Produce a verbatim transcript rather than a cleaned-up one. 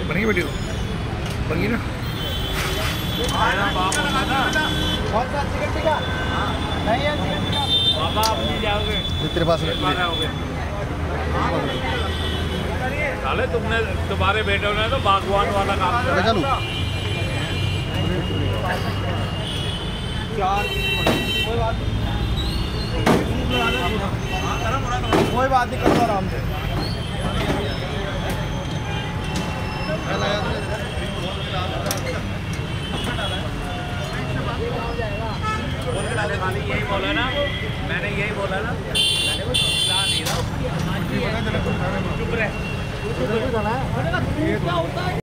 बनी वीडियो बनी ना बाबा अपनी जाओगे तेरे पास साले तुमने तुम्हारे बेटों ने तो बागवान वाला काम किया। चलो कोई बात नहीं, करो आराम से। यही बोला ना मैंने, यही बोला ना मैंने कुछ खिला नहीं रहा। चुप रहे।